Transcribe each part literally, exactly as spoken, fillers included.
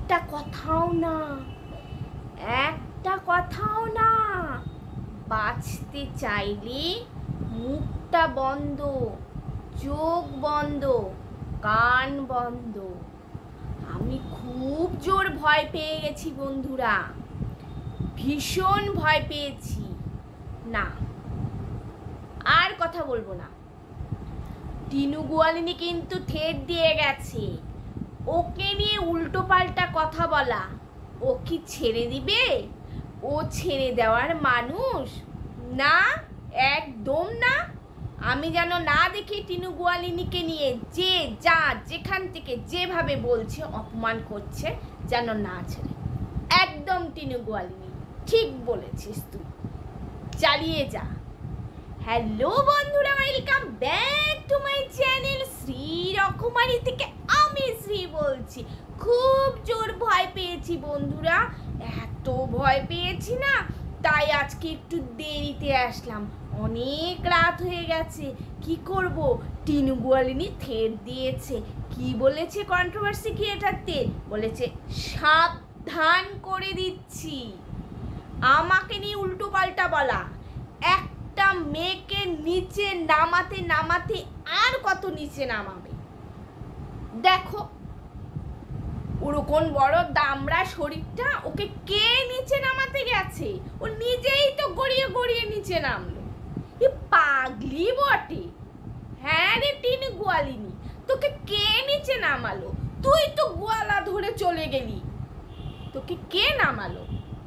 একটা কথাও না, একটা কথাও না। বাঁচতে চাইলে মুখটা বন্ধ, চোখ বন্ধ, কান বন্ধ। আমি খুব জোর ভয় পেয়ে গেছি বন্ধুরা, ভীষণ ভয় পেয়েছি। না, আর কথা বলবো না। টিনু গোয়ালিনী কিন্তু থেট দিয়ে গেছে, ওকে নিয়ে উল্টো পাল্টা কথা বলা ও কি ছেড়ে দিবে? ও ছেড়ে দেওয়ার মানুষ না, একদম না। আমি যেন না দেখি টিনু গোয়ালিনীকে নিয়ে যে যা যেখান থেকে যেভাবে বলছে, অপমান করছে, যেন না ছেড়ে। একদম টিনু গোয়ালিনী, ঠিক বলেছিস তুই, চালিয়ে যা। হ্যালো বন্ধুরা, welcome back to my channel Shri Rokomari থেকে আমি শ্রী বলছি। খুব জোর ভয় পেয়েছি বন্ধুরা, এত ভয় পেয়েছি না, তাই আজকে একটু দেরিতে আসলাম। অনেক রাত হয়ে গেছে, কি করব, টিনু গোয়ালিনী থেট দিয়েছে। কি বলেছে কন্ট্রোভার্সি ক্রিয়েটারতে? বলেছে সাবধান করে দিচ্ছি, আমাকে নিয়ে উল্টো পাল্টা বলা। একটা মেয়েকে নিচে নামাতে নামাতে আর কত নিচে নামাবে দেখো। ওরকম বড় দামড়া শরীরটা, ওকে কে নিচে নামাতে গেছে? ও নিজেই তো গড়িয়ে গড়িয়ে নিচে নামলো। এ পাগলি বটে। হ্যাঁ রে টিনু গোয়ালিনী, তোকে কে নিচে নামালো? তুই তো গোয়ালা ধরে চলে গেলি, তোকে কে নামালো?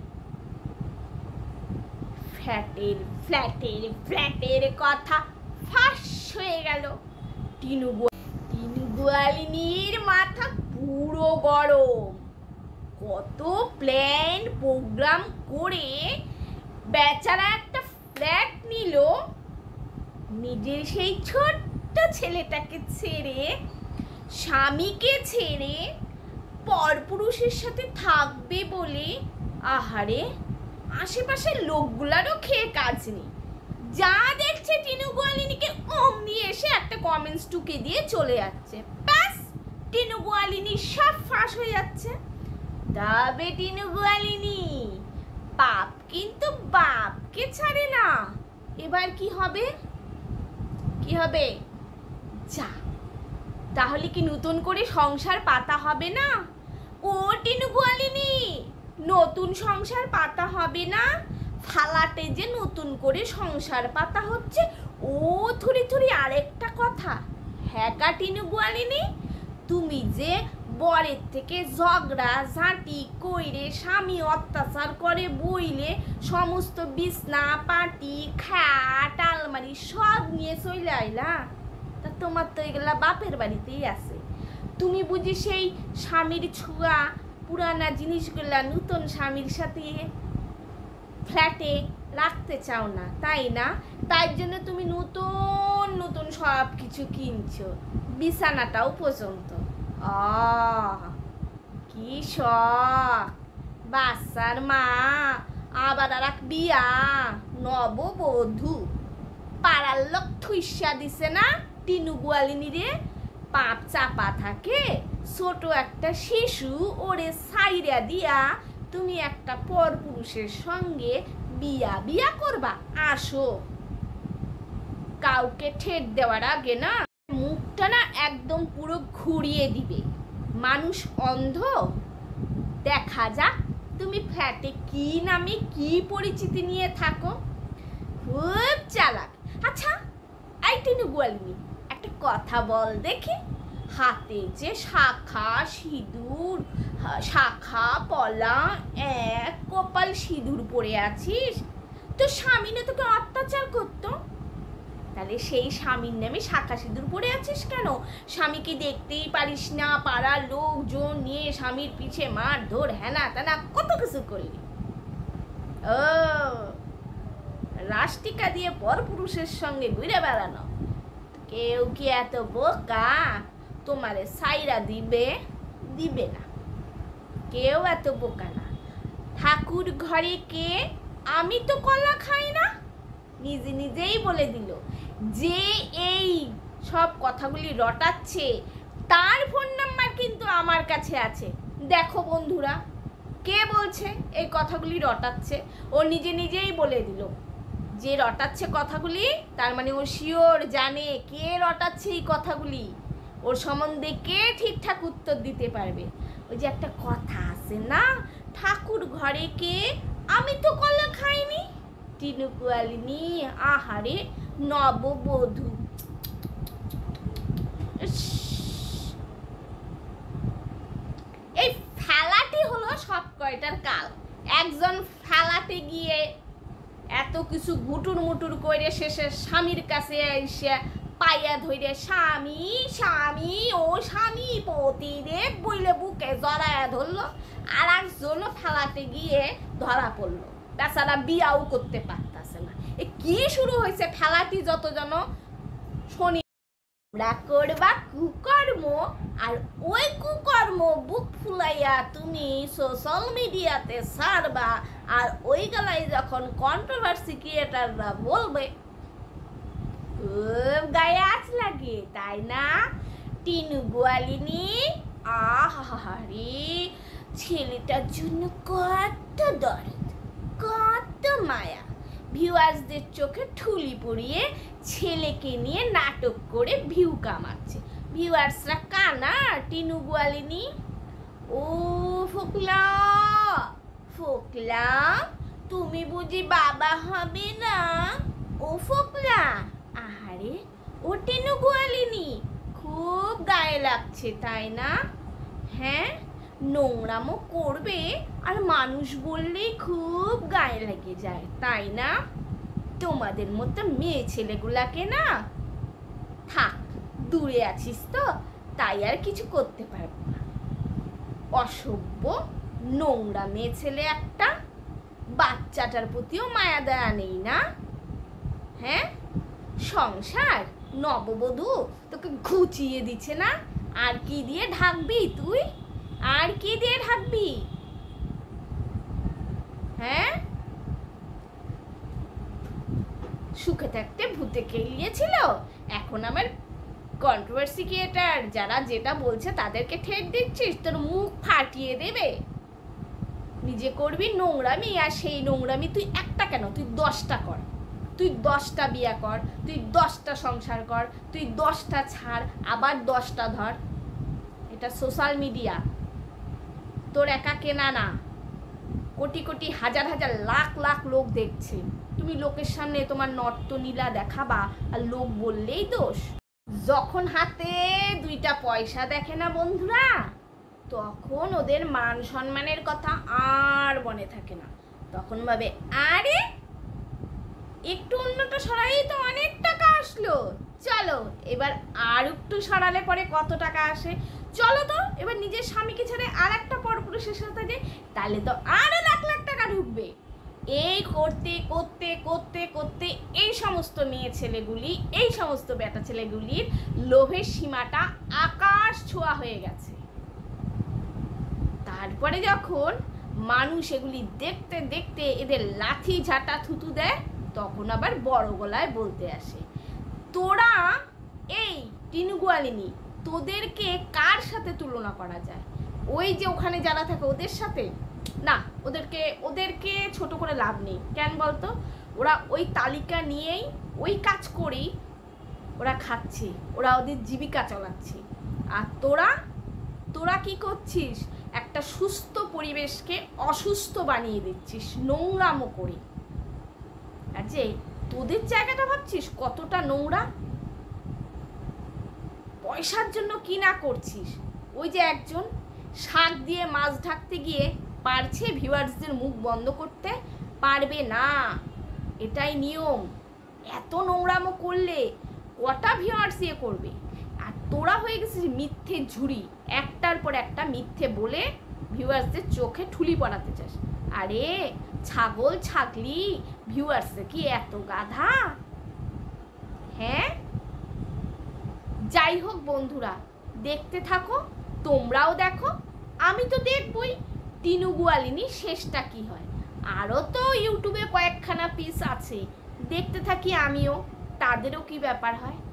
ফ্ল্যাটের ফ্ল্যাটের ফ্ল্যাটের কথা ফাঁস হয়ে গেল। টিনু টিনু গোয়ালিনীর মাথা পুরো গরম। কত প্ল্যান প্রোগ্রাম করে বেচারা একটা ফ্ল্যাট নিল, নিজের সেই ছোট্ট ছেলেটাকে ছেড়ে, স্বামীকে ছেড়ে পরপুরুষের সাথে থাকবে বলে। আহারে, আশেপাশের লোকগুলারও খেয়ে কাজ নেই, যা দেখছে টিনু গোয়ালিনীকে অমনি এসে একটা কমেন্টস টুকে দিয়ে চলে যাচ্ছে। ব্যাস, টিনু গোয়ালিনী সব ফাঁস হয়ে যাচ্ছে। তবে টিনু গোয়ালিনী পাপ কিন্তু বাপকে ছাড়ে না। এবার কি হবে? কি হবে? যা, তাহলে কি নতুন করে সংসার পাতা হবে না? ও টিনু গোয়ালিনী, নতুন সংসার পাতা হবে না, ফালাটে যে নতুন করে সংসার পাতা হচ্ছে, ও থুরি থুরি আরেকটা কথা। হ্যাঁ কা টিনু গোয়ালিনী, তুমি যে বরের থেকে ঝগড়া ঝাঁটি কইরে, স্বামী অত্যাচার করে বইলে, সমস্ত বিছনা পাটি খাট আলমারি সব নিয়ে চলে আইলা, তা তোমার তো এগুলা বাপের বাড়িতেই আছে। তুমি বুঝি সেই স্বামীর ছোঁয়া পুরানা জিনিসগুলা নতুন স্বামীর সাথে ফ্ল্যাটে রাখতে চাও না, তাই না? তাই জন্য তুমি নতুন নতুন সব কিছু কিনছো, বিছানাটাও পর্যন্ত। আহ কি শখ, বাচ্চার মা, আবার আর এক বিয়া, নববধূ। পাড়ার লোক থুইসা দিছে না টিনু গোয়ালিনী রে, পাপ চাপা থাকে। ছোট একটা শিশু ওরে সাইরা দিয়া তুমি একটা পরপুরুষের সঙ্গে বিয়া বিয়া করবা? আসো, কাউকে ঠেট দেওয়ার আগে না মুখটা না একদম পুরো ঘুরিয়ে দিবে। মানুষ অন্ধ, দেখা যাক তুমি ফ্ল্যাটে কি নামে কি পরিচিতি নিয়ে থাকো। খুব চালাক। আচ্ছা এই টিনু গোয়ালিনী, একটা কথা বল দেখি, হাতে যে শাখা সিঁদুর, শাখা পলা, এক কপাল সিঁদুর পরে আছিস, তো স্বামী না তোকে অত্যাচার করতো, তাহলে সেই স্বামীর নামে শাখা সিঁদুর পরে আছিস কেন? স্বামীকে দেখতেই পারিস না, পাড়ার লোকজন নিয়ে স্বামীর পিছে মারধর হ্যানা ত্যানা কত কিছু করলি। ও রাষ্ট্রিকা দিয়ে পরপুরুষের সঙ্গে ঘুরে বেড়ানো, কেউ কি এত বোকা তোমারে সাইরা দিবে? দিবে না, কেউ এত বোকা না। ঠাকুর ঘরে কে? আমি তো কলা খাই না, নিজে নিজেই বলে দিল। যে এই সব কথাগুলি রটাচ্ছে তার ফোন নাম্বার কিন্তু আমার কাছে আছে, দেখো বন্ধুরা, কে বলছে এই কথাগুলি রটাচ্ছে? ও নিজে নিজেই বলে দিল যে রটাচ্ছে কথাগুলি, তার মানে ও শিওর জানে কে রটাচ্ছে এই কথাগুলি, ওর সম্বন্ধে কে ঠিকঠাক উত্তর দিতে পারবে। ওই যে একটা কথা আছে না, ঠাকুর ঘরে কে, আমি তো কলা খাইনি। টিনুকুয়ালিনী আহারে নববধূ। এই ফেলাটি হলো সব কয়টার কাল। একজন ফেলাতে গিয়ে এত কিছু গুটুর মুটুর করে শেষে স্বামীর কাছে এসে পাইয়া ধরে স্বামী স্বামী ও স্বামী পতিদেব বইলে বুকে জড়ায়া ধরলো, আর একজন ফেলাতে গিয়ে ধরা পড়লো, বেচারা বিয়াও করতে পারতেছে না। এ কি শুরু হয়েছে ফেলাটি যত জন শনি করবা কুকর্ম, আর ওই কুকর্ম বুক ফুলাইয়া তুমি সোশ্যাল মিডিয়াতে ছাড়বা, আর ওই গলায় যখন কন্ট্রোভার্সি ক্রিয়েটাররা বলবে খুব গায়ে আঁচ লাগে, তাই না? টিনুকুয়ালিনী আহারে ছেলেটার জন্য কত দরদ, কত মায়া, ভিউয়ার্সদের চোখে ঠুলি পড়িয়ে ছেলেকে নিয়ে নাটক করে ভিউ কামাচ্ছে। ভিউয়ার্সরা কানা টিনুকুয়ালিনী। ও ফোকলা ফোকলা, তুমি বুঝি বাবা হবে না? ও ফোকলা, আহারে ও টিনুকুয়ালিনী খুব গায়ে লাগছে, তাই না? হ্যাঁ, নোংরামো করবে আর মানুষ বললেই খুব গায়ে লেগে যায়, তাই না? তোমাদের মতো মেয়ে ছেলেগুলাকে না, থাক দূরে আছিস তো, তাই আর কিছু করতে পারবো না। অসভ্য নোংরা মেয়ে ছেলে একটা, বাচ্চাটার প্রতিও মায়া দয়া নেই না? হ্যাঁ, সংসার নববধূ তোকে ঘুচিয়ে দিচ্ছে না, আর কি দিয়ে ঢাকবি তুই? আর কি দিয়ে ঢাকবি? হ্যাঁ, সুখে থাকতে ভূতে খেলিয়েছিল, এখন আমার কন্ট্রোভার্সি ক্রিয়েটার যারা যেটা বলছে তাদেরকে ঠেট দিচ্ছিস, তোর মুখ ফাটিয়ে দেবে। নিজে করবি নোংরামি, আর সেই নোংরামি তুই একটা কেন, তুই দশটা কর, তুই দশটা বিয়া কর, তুই দশটা সংসার কর, তুই দশটা ছাড়, আবার দশটা ধর। এটা সোশ্যাল মিডিয়া, তোর একা কেনা না, কোটি কোটি হাজার হাজার লাখ লাখ লোক দেখছে। তুমি লোকের সামনে তোমার নর্তনীলা দেখাবা আর লোক বললেই দোষ। যখন হাতে দুইটা পয়সা দেখে না বন্ধুরা, তখন ওদের মান সম্মানের কথা আর মনে থাকে না। তখন ভাবে আরে একটু অন্যটা সরাই তো অনেক টাকা আসলো, চলো এবার আর একটু সরালে পরে কত টাকা আসে, চলো তো এবার নিজের স্বামীকে ছেড়ে আর একটা পরপুরুষের সাথে যে, তাহলে তো আরো লাখ লাখ টাকা ঢুকবে। এই করতে করতে করতে করতে এই সমস্ত মেয়ে ছেলেগুলি, এই সমস্ত বেটা ছেলেগুলির লোভের সীমাটা আকাশ ছোঁয়া হয়ে গেছে। তারপরে যখন মানুষ এগুলি দেখতে দেখতে এদের লাথি ঝাঁটা থুতু দেয়, তখন আবার বড় গলায় বলতে আসে। তোরা এই টিনুকুয়ালিনী, তোদেরকে কার সাথে তুলনা করা যায়? ওই যে ওখানে যারা থাকে ওদের সাথে না, ওদেরকে ওদেরকে ছোট করে লাভ নেই। কেন বলতো? ওরা ওই তালিকা নিয়েই ওই কাজ করেই ওরা খাচ্ছে, ওরা ওদের জীবিকা চালাচ্ছে। আর তোরা তোরা কি করছিস? একটা সুস্থ পরিবেশকে অসুস্থ বানিয়ে দিচ্ছিস নোংরামো করে। আর যে তোদের জায়গাটা ভাবছিস কতটা নোংরা, পয়সার জন্য কি না করছিস। ওই যে একজন শাক দিয়ে মাছ ঢাকতে গিয়ে পারছে ভিউয়ার্সদের মুখ বন্ধ করতে, পারবে না, এটাই নিয়ম। এত নোংরামো করলে কটা ভিউয়ার্স ইয়ে করবে? আর তোরা হয়ে গেছিস মিথ্যে ঝুড়ি, একটার পর একটা মিথ্যে বলে ভিউয়ার্সদের চোখে ঠুলি পড়াতে চাস। আরে ছাগল ছাগলি, ভিউয়ার্সে কি এত গাধা? হ্যাঁ, যাই হোক বন্ধুরা, দেখতে থাকো, তোমরাও দেখো, আমি তো দেখবই টিনুকুয়ালিনী শেষটা কি হয়। আরও তো ইউটিউবে কয়েকখানা পিস আছে, দেখতে থাকি আমিও, তাদেরও কি ব্যাপার হয়।